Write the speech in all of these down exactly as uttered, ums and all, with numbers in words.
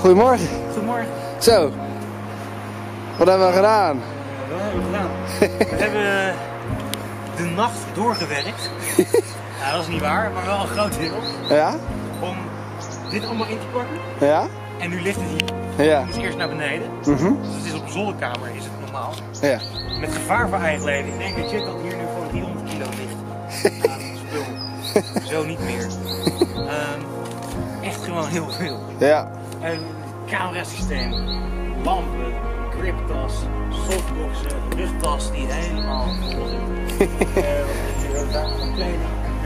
Goedemorgen. Goedemorgen. Zo, wat hebben we gedaan? Wat hebben we gedaan? We hebben de nacht doorgewerkt. Nou, dat is niet waar, maar wel een groot deel. Ja? Om dit allemaal in te pakken. Ja? En nu ligt het hier. Ja. Het moest eerst naar beneden. Mm-hmm. Dus het is op de zolderkamer, is het normaal. Ja. Met gevaar voor eigen leven. Ik denk dat je dat hier nu gewoon driehonderd kilo ligt. Aan spul. Zo niet meer. Um, echt gewoon heel veel. Ja. Een camerasysteem, lampen, griptas, softboxen, rugtas die helemaal vol zit. uh, daar nog kleding.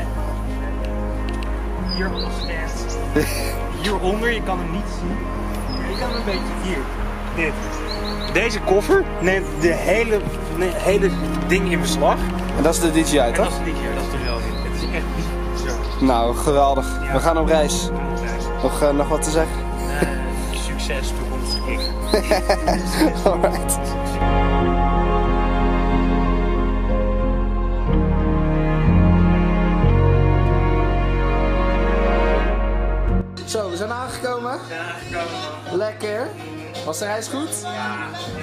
Hier op een stand. Hieronder, je kan hem niet zien. Maar je kan hem een beetje hier. Dit. Deze koffer neemt de hele, de hele ding in beslag. En dat is de D J I, en toch? dat is de D J I, dat is de Ronin. Het is echt bizar. Nou, geweldig. Ja. We gaan op reis. We gaan op reis. Nog, uh, nog wat te zeggen? Uh, succes, toekomstig ik. Alright. Zo, we zijn aangekomen. We zijn aangekomen, man. Lekker. Was de reis goed? Ja,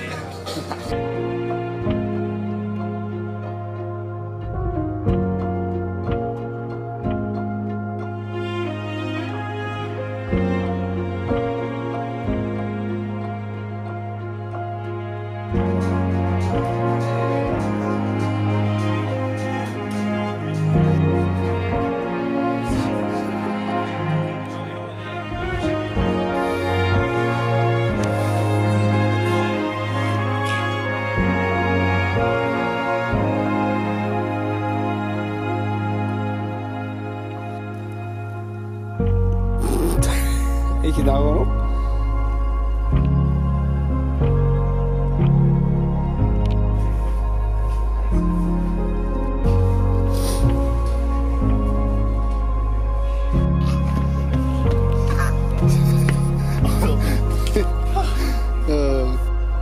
Eet je nou gewoon op? uh.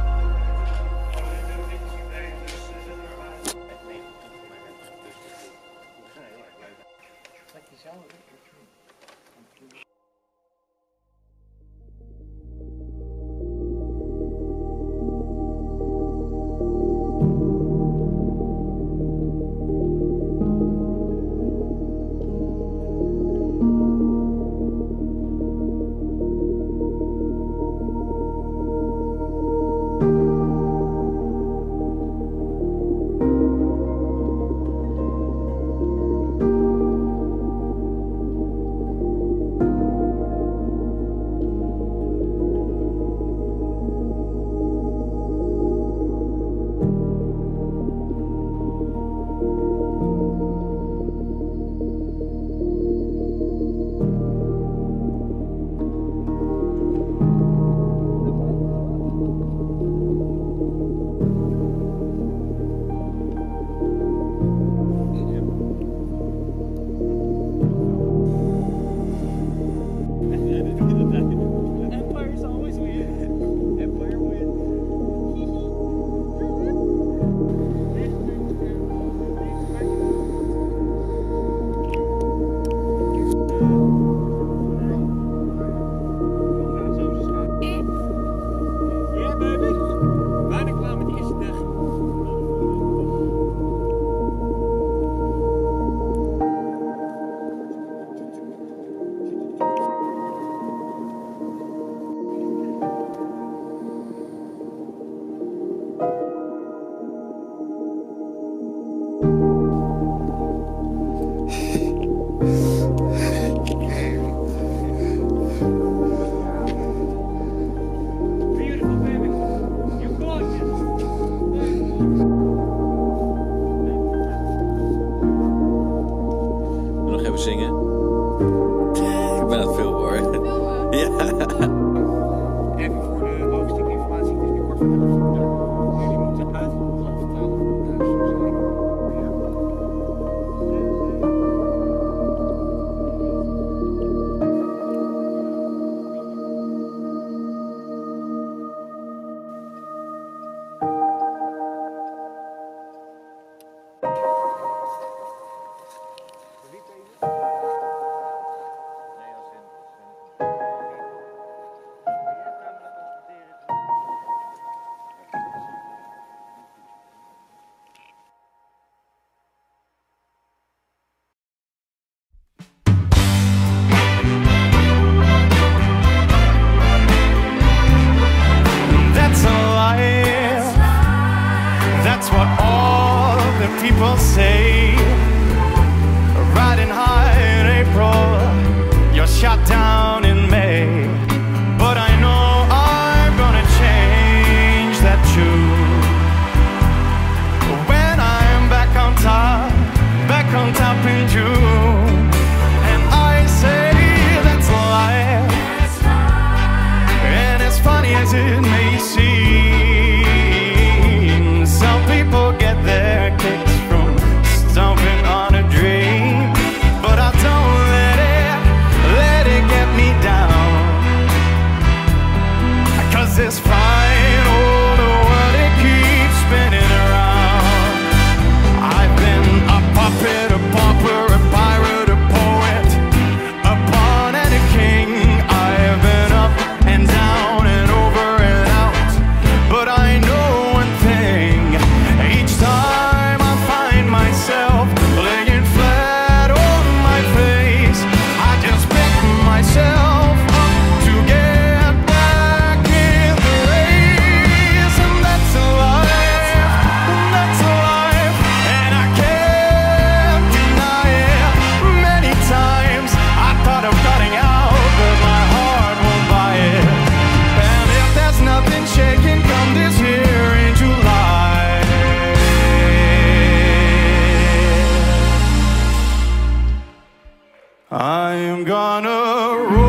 Zingen. Ik ben aan het veel hoor. Ja. Even voor de logistieke informatie, het is nu kort voor de jullie moeten uitrollen of people say, riding high in April, you're shot down in May. But I know I'm gonna change that tune when I'm back on top, back on top in June. And I say that's life, and as funny as it may seem, some people get their kicks from stomping on a dream. But I don't let it, let it get me down, 'cause this fine old world, it keeps spinning around. I've been a puppet, a pauper, a pirate, a poet, a pawn and a king. I've been up and down and over and out. But I know one thing, each time I find myself laying flat on my face, I just pick myself up to get back in the race. And that's life, that's life, and I can't deny it. Many times I thought of cutting out, but my heart won't buy it. And if there's nothing shaking come this year in July, I'm gonna roll